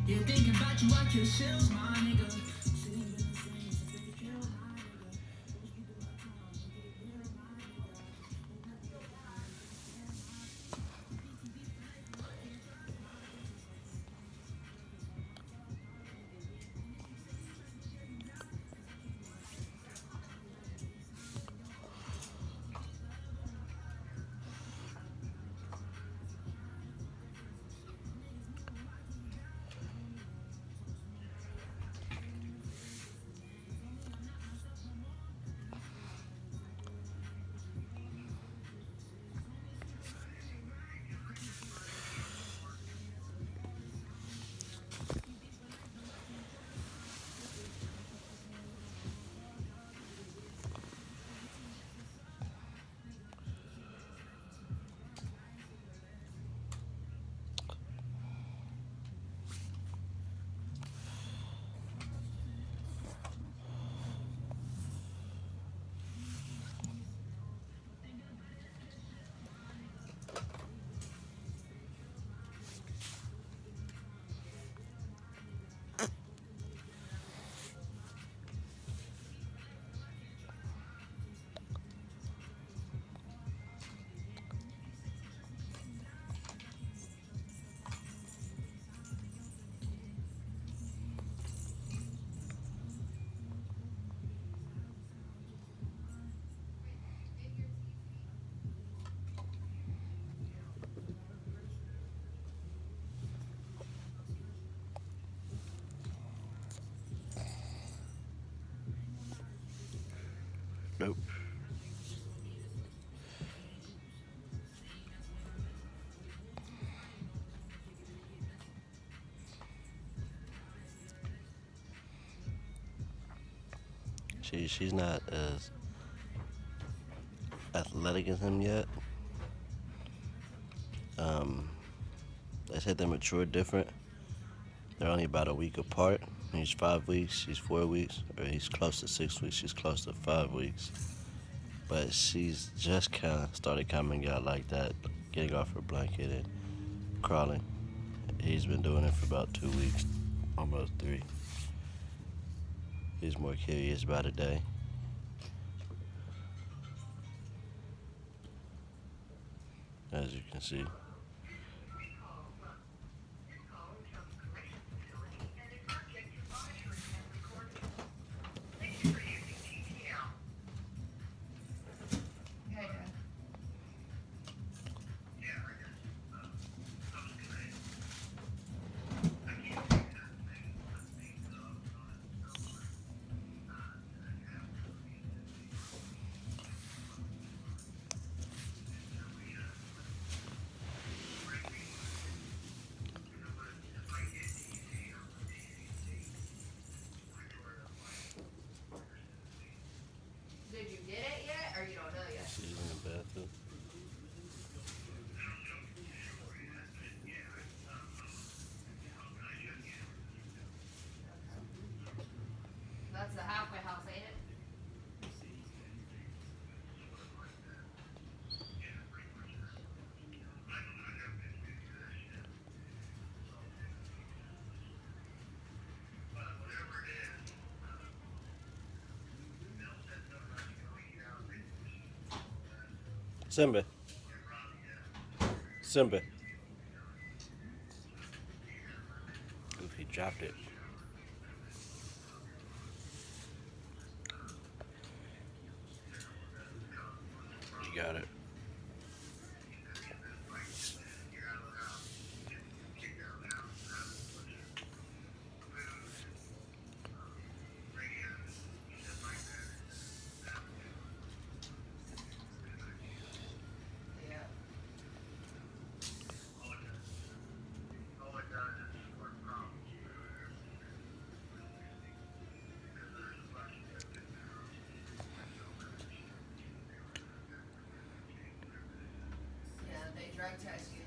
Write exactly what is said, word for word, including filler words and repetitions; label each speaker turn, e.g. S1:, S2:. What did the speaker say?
S1: Nope. She she's not as athletic as him yet. Um, they said they mature different. They're only about a week apart. He's five weeks, she's four weeks, or he's close to six weeks, she's close to five weeks. But she's just kind of started coming out like that, getting off her blanket and crawling. He's been doing it for about two weeks, almost three. He's more curious about a day. As you can see.
S2: Did you get it yet, or you don't know yet?
S1: She's in the bathroom.
S2: That's the halfway house, ain't it?
S1: Simba. Simba. Oof, he dropped it. You got it.
S2: Yeah, they drug test you.